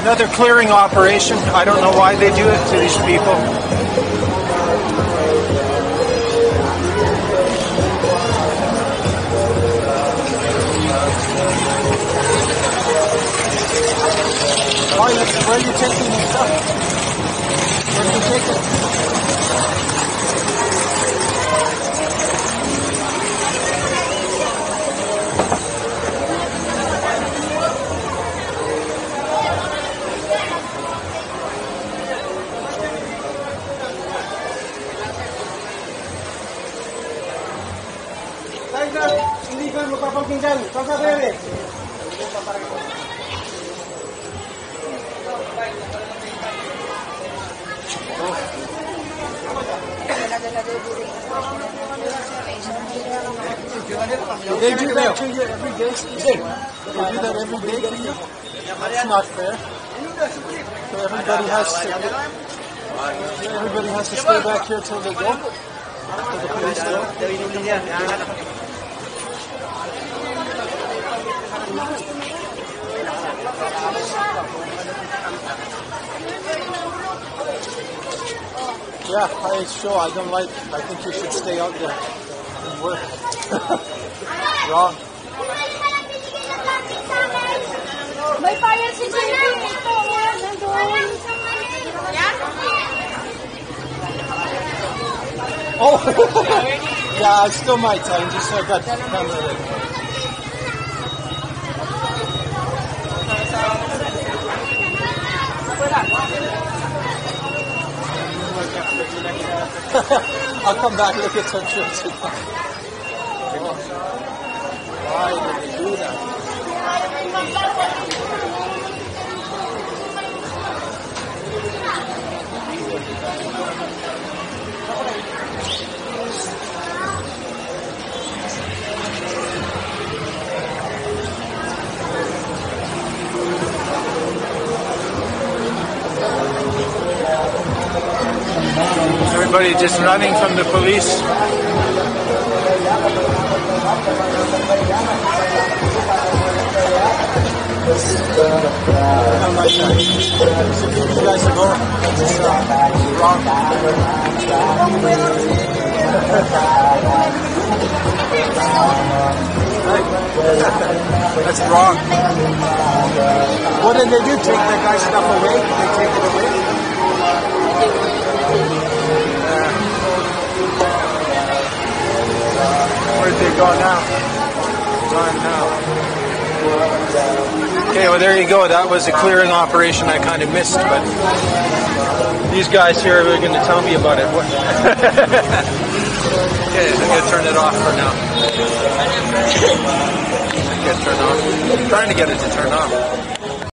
Another clearing operation. I don't know why they do it to these people. Where are you taking this stuff? Where do you take it? Hindi ka magpapagking dyan. Pagkakari. They do that to you every day? They do that every day to you? That's not fair. So everybody has to stay back here till they go? Till the police go? Yeah, I don't like. I think you should stay out there and work. Wrong. May fire si JP. Ito, nandun. Oh, yeah, I still might. I just got camera ready. I'll come back and look at some trips. Why did they do that? Everybody just running from the police. You guys are going. It's wrong. That's wrong. What did they do? Take that guy's stuff away? Did they take it away? Where'd they go now? Gone now. Okay, well there you go. That was a clearing operation I kind of missed, but these guys here are going to tell me about it. Okay, I'm going to turn it off for now. I'm trying to get it to turn off.